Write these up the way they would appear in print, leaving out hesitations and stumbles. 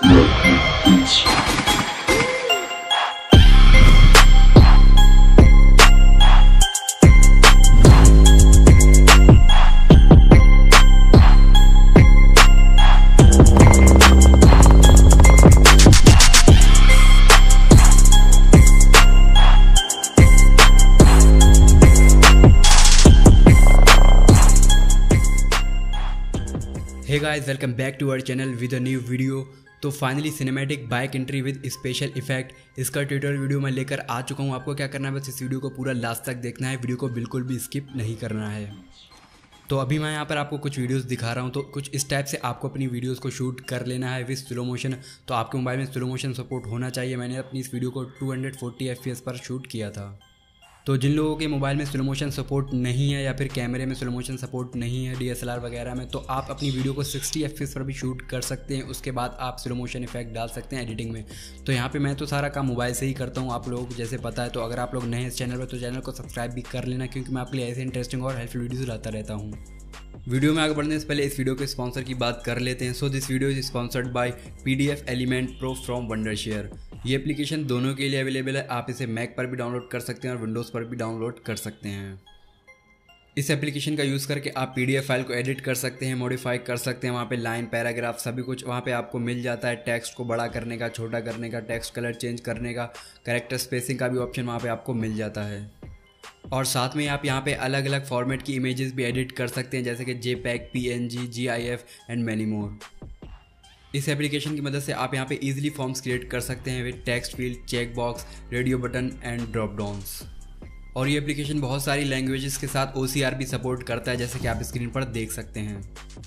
Hey guys, welcome back to our channel with a new video. तो finally cinematic bike entry with special effect, इसका tutorial video मैं लेकर आ चुका हूँ। आपको क्या करना है, बस इस वीडियो को पूरा लास्ट तक देखना है, वीडियो को बिल्कुल भी स्किप नहीं करना है। तो अभी मैं यहाँ पर आपको कुछ वीडियोस दिखा रहा हूँ, तो कुछ इस टाइप से आपको अपनी वीडियोस को शूट कर लेना है विद स्लो मोशन। तो आपके मोबाइल में स्लो मोशन सपोर्ट होना चाहिए। मैंने अपनी इस वीडियो को 240 FPS पर शूट किया था। तो जिन लोगों के मोबाइल में स्लो मोशन सपोर्ट नहीं है या फिर कैमरे में स्लो मोशन सपोर्ट नहीं है DSLR वगैरह में, तो आप अपनी वीडियो को 60 FPS पर भी शूट कर सकते हैं। उसके बाद आप स्लो मोशन इफेक्ट डाल सकते हैं एडिटिंग में। तो यहाँ पे मैं तो सारा काम मोबाइल से ही करता हूँ, आप लोगों को जैसे पता है। तो अगर आप लोग नए हैं इस चैनल पर तो चैनल को सब्सक्राइब भी कर लेना, क्योंकि मैं आपके लिए ऐसे इंटरेस्टिंग और हेल्पफुल वीडियोज़ लाता रहता हूँ। वीडियो में आगे बढ़ने से पहले इस वीडियो के स्पॉन्सर की बात कर लेते हैं। So this video is sponsored by PDF element pro from Wondershare. ये एप्लीकेशन दोनों के लिए अवेलेबल है। आप इसे मैक पर भी डाउनलोड कर सकते हैं और विंडोज़ पर भी डाउनलोड कर सकते हैं। इस एप्लीकेशन का यूज़ करके आप PDF फाइल को एडिट कर सकते हैं, मॉडिफाई कर सकते हैं। वहाँ पे लाइन, पैराग्राफ सभी कुछ वहाँ पे आपको मिल जाता है। टेक्स्ट को बड़ा करने का, छोटा करने का, टेक्स्ट कलर चेंज करने का, कैरेक्टर स्पेसिंग का भी ऑप्शन वहाँ पे आपको मिल जाता है। और साथ में आप यहाँ पे अलग अलग फॉर्मेट की इमेजेस भी एडिट कर सकते हैं, जैसे कि JPEG, PNG, GIF and many more. इस एप्लीकेशन की मदद से आप यहाँ पे इजीली फॉर्म्स क्रिएट कर सकते हैं with text field, check box, radio button and drop downs. और ये एप्लीकेशन बहुत सारी लैंग्वेजेस के साथ OCR भी सपोर्ट करता है, जैसे कि आप स्क्रीन पर देख सकते हैं।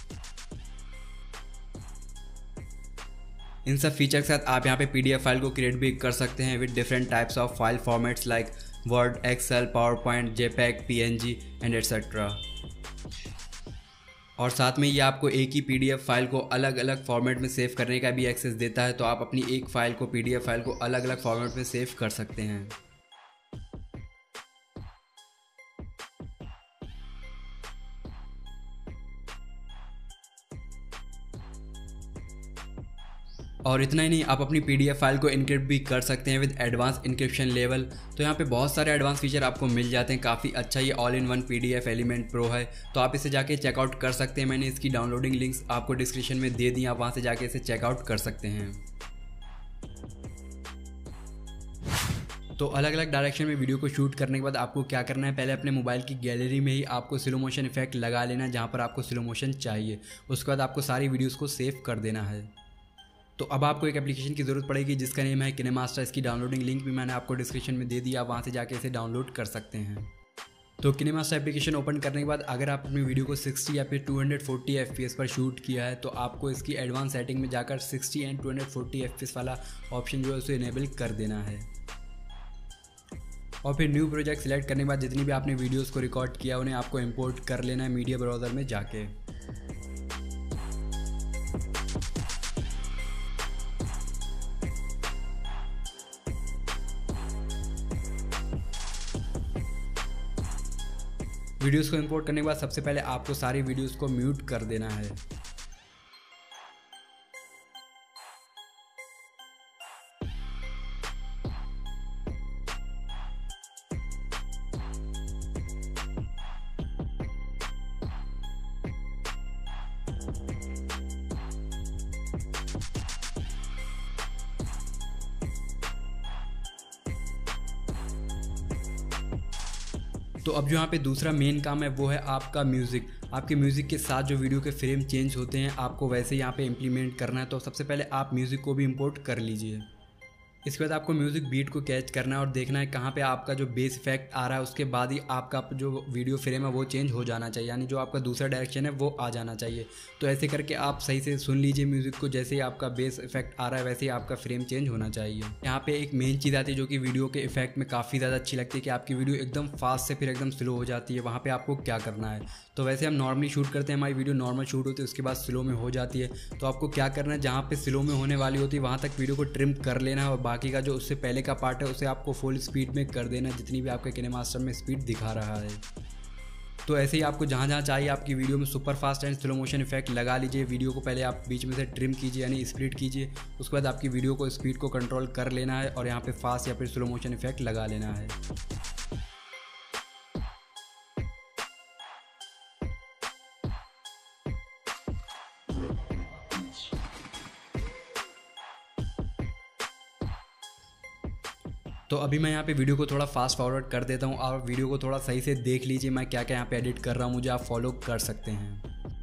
इन सब फीचर के साथ आप यहाँ पे PDF फाइल को क्रिएट भी कर सकते हैं with different types of file formats like Word, Excel, PowerPoint, JPEG, PNG and etcetera. और साथ में ये आपको एक ही PDF फाइल को अलग अलग फॉर्मेट में सेव करने का भी एक्सेस देता है। तो आप अपनी एक फाइल को, PDF फाइल को अलग अलग फॉर्मेट में सेव कर सकते हैं। और इतना ही नहीं, आप अपनी PDF फाइल को इनक्रिप्ट भी कर सकते हैं विद एडवांस इनक्रिप्शन लेवल। तो यहाँ पे बहुत सारे एडवांस फीचर आपको मिल जाते हैं। काफ़ी अच्छा ये all in one PDF element pro है। तो आप इसे जाके चेकआउट कर सकते हैं। मैंने इसकी डाउनलोडिंग लिंक्स आपको डिस्क्रिप्शन में दे दी, आप वहाँ से जाके इसे चेकआउट कर सकते हैं। तो अलग अलग डायरेक्शन में वीडियो को शूट करने के बाद आपको क्या करना है, पहले अपने मोबाइल की गैलरी में ही आपको स्लो मोशन इफेक्ट लगा लेना है जहाँ पर आपको स्लो मोशन चाहिए। उसके बाद आपको सारी वीडियोज़ को सेव कर देना है। तो अब आपको एक एप्लीकेशन की ज़रूरत पड़ेगी जिसका नेम है KineMaster। इसकी डाउनलोडिंग लिंक भी मैंने आपको डिस्क्रिप्शन में दे दिया, आप वहाँ से जाके इसे डाउनलोड कर सकते हैं। तो KineMaster एप्लीकेशन ओपन करने के बाद अगर आप अपनी वीडियो को 60 या फिर 240 FPS पर शूट किया है, तो आपको इसकी एडवांस सेटिंग में जाकर 60 एंड 240 FPS वाला ऑप्शन जो है उसे इनेबल कर देना है। और फिर न्यू प्रोजेक्ट सिलेक्ट करने के बाद जितनी भी आपने वीडियोज़ को रिकॉर्ड किया उन्हें आपको इम्पोर्ट कर लेना है मीडिया ब्राउज़र में जाके। वीडियोस को इंपोर्ट करने के बाद सबसे पहले आपको सारी वीडियोस को म्यूट कर देना है। तो अब जो यहाँ पे दूसरा मेन काम है वो है आपका म्यूज़िक। आपके म्यूज़िक के साथ जो वीडियो के फ्रेम चेंज होते हैं आपको वैसे यहाँ पे इम्प्लीमेंट करना है। तो सबसे पहले आप म्यूज़िक को भी इंपोर्ट कर लीजिए। इसके बाद आपको म्यूज़िक बीट को कैच करना है और देखना है कहाँ पे आपका जो बेस इफेक्ट आ रहा है, उसके बाद ही आपका जो वीडियो फ्रेम है वो चेंज हो जाना चाहिए, यानी जो आपका दूसरा डायरेक्शन है वो आ जाना चाहिए। तो ऐसे करके आप सही से सुन लीजिए म्यूज़िक को, जैसे ही आपका बेस इफेक्ट आ रहा है वैसे ही आपका फ्रेम चेंज होना चाहिए। यहाँ पे एक मेन चीज़ आती है जो कि वीडियो के इफेक्ट में काफ़ी ज़्यादा अच्छी लगती है कि आपकी वीडियो एकदम फास्ट से फिर एकदम स्लो हो जाती है। वहाँ पर आपको क्या करना है, तो वैसे हम नॉर्मली शूट करते हैं, हमारी वीडियो नॉर्मल शूट होती है, उसके बाद स्लो में हो जाती है। तो आपको क्या करना है, जहाँ पे स्लो में होने वाली होती है वहाँ तक वीडियो को ट्रिम कर लेना है और बाकी का जो उससे पहले का पार्ट है उसे आपको फुल स्पीड में कर देना है, जितनी भी आपके KineMaster में स्पीड दिखा रहा है। तो ऐसे ही आपको जहाँ जहाँ चाहिए आपकी वीडियो में super fast and slow motion effect लगा लीजिए। वीडियो को पहले आप बीच में से ट्रिम कीजिए यानी स्प्लिट कीजिए। उसके बाद आपकी वीडियो को स्पीड को कंट्रोल कर लेना है और यहाँ पे फास्ट या फिर स्लो मोशन इफेक्ट लगा लेना है। तो अभी मैं यहाँ पे वीडियो को थोड़ा फास्ट फॉरवर्ड कर देता हूँ और वीडियो को थोड़ा सही से देख लीजिए मैं क्या क्या यहाँ पे एडिट कर रहा हूँ, मुझे आप फॉलो कर सकते हैं।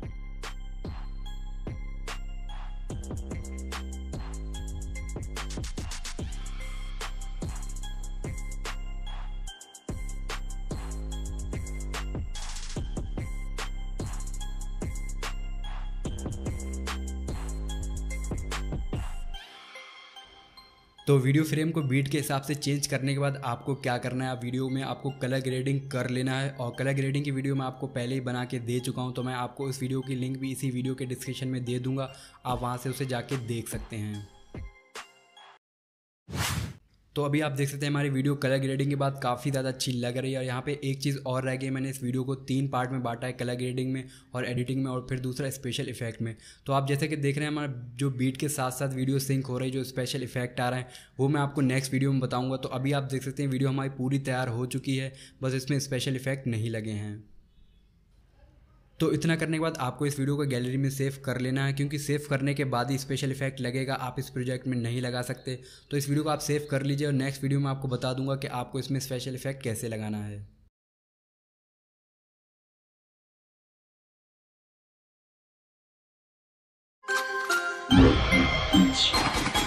तो वीडियो फ्रेम को बीट के हिसाब से चेंज करने के बाद आपको क्या करना है, वीडियो में आपको कलर ग्रेडिंग कर लेना है। और कलर ग्रेडिंग की वीडियो मैं आपको पहले ही बना के दे चुका हूं, तो मैं आपको इस वीडियो की लिंक भी इसी वीडियो के डिस्क्रिप्शन में दे दूंगा, आप वहां से उसे जाके देख सकते हैं। तो अभी आप देख सकते हैं हमारी वीडियो कलर ग्रेडिंग के बाद काफ़ी ज़्यादा अच्छी लग रही है। और यहाँ पे एक चीज़ और रह गई, मैंने इस वीडियो को 3 पार्ट में बांटा है, कलर ग्रेडिंग में और एडिटिंग में और फिर दूसरा स्पेशल इफेक्ट में। तो आप जैसे कि देख रहे हैं हमारा जो बीट के साथ साथ वीडियो सिंक हो रही है, जो स्पेशल इफेक्ट आ रहा है वो मैं आपको नेक्स्ट वीडियो में बताऊँगा। तो अभी आप देख सकते हैं वीडियो हमारी पूरी तैयार हो चुकी है, बस इसमें स्पेशल इफेक्ट नहीं लगे हैं। तो इतना करने के बाद आपको इस वीडियो को गैलरी में सेव कर लेना है, क्योंकि सेव करने के बाद ही स्पेशल इफेक्ट लगेगा, आप इस प्रोजेक्ट में नहीं लगा सकते। तो इस वीडियो को आप सेव कर लीजिए और नेक्स्ट वीडियो में आपको बता दूंगा कि आपको इसमें स्पेशल इफेक्ट कैसे लगाना है।